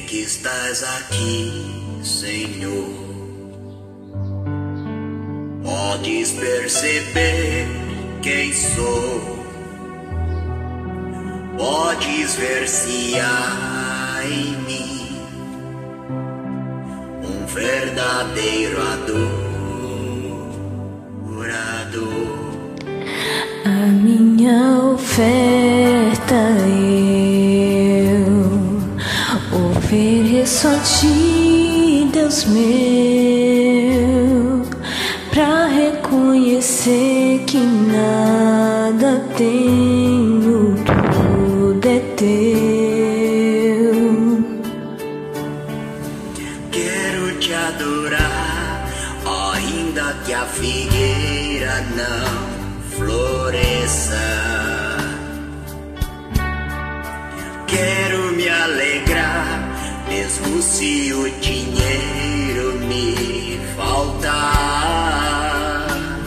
que estás aqui, Senhor. Podes perceber quem sou. Podes ver se há em mim um verdadeiro adorador. A minha oferta eu ofereço a ti, Deus meu, pra reconhecer que nada tenho, tudo é teu. Quero te adorar, ainda que a figueira não floresça. Quero me alegrar, mesmo se o dinheiro me faltar.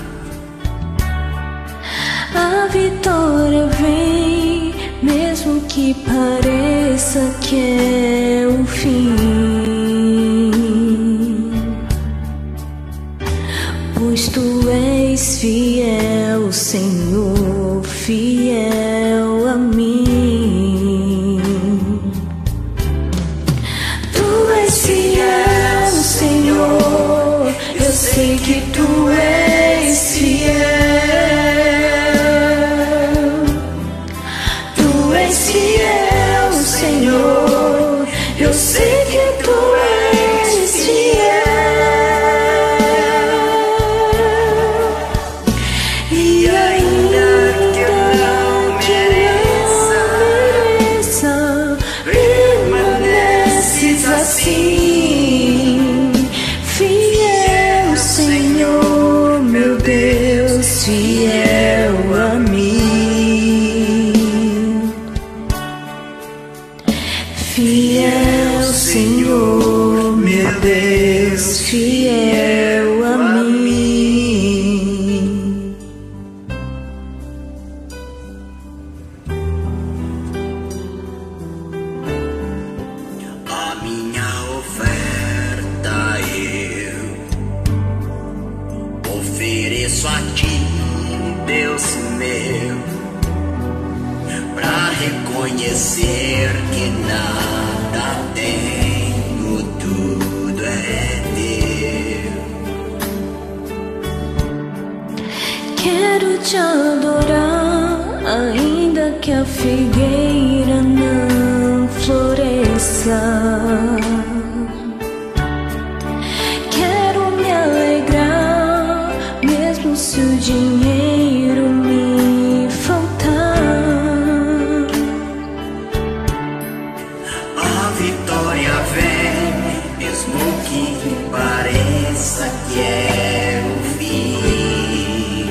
A vitória vem, mesmo que pareça que é o fim, pois tu és fiel, Senhor, fiel a mim. Tu és fiel, Senhor, eu sei que tu és fiel. Tu és fiel, Senhor, eu sei que tu és fiel. E ainda que eu não mereça, permaneces assim. Fiel, Senhor, meu Deus, fiel a mim. Fiel, Senhor, meu Deus, fiel a mim. A minha oferta eu ofereço a ti, Deus meu, pra reconhecer que nada tenho, tudo é teu. Quero te adorar, ainda que a figueira não floresça. Quero me alegrar, mesmo se o dinheiro me faltar. A vitória vem, mesmo que pareça que é o fim,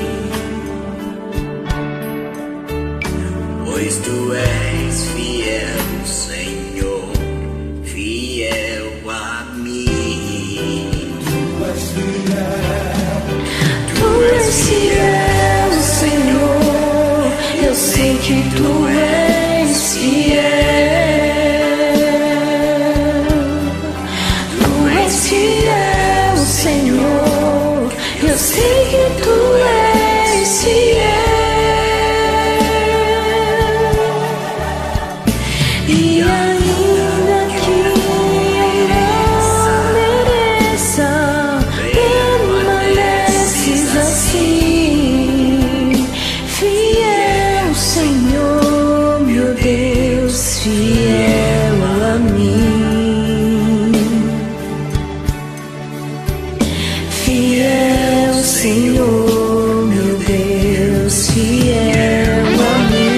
pois tu és fiel, Senhor, fiel a mim. Tu és fiel, Senhor, eu sei que tu és fiel. Tu és fiel, Senhor, eu sei que tu és fiel. E ainda que eu não mereça, permaneces assim. Fiel, Senhor, meu Deus, fiel a mim. Fiel, Senhor, meu Deus, fiel a mim.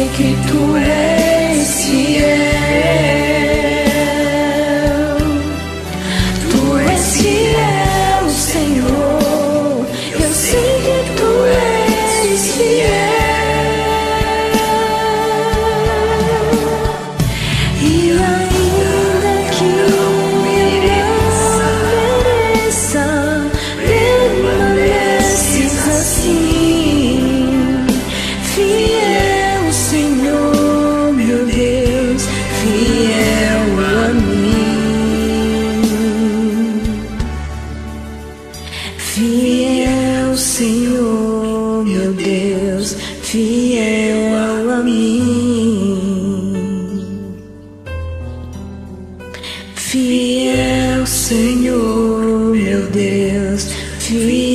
que tu és fiel. Tu és fiel, Senhor. Eu sei que tu és fiel. E ainda que não mereça, permaneces assim. Fiel, Senhor, meu Deus, fiel a mim. Fiel, Senhor, meu Deus, fiel a mim. Fiel, Senhor, meu Deus, fiel.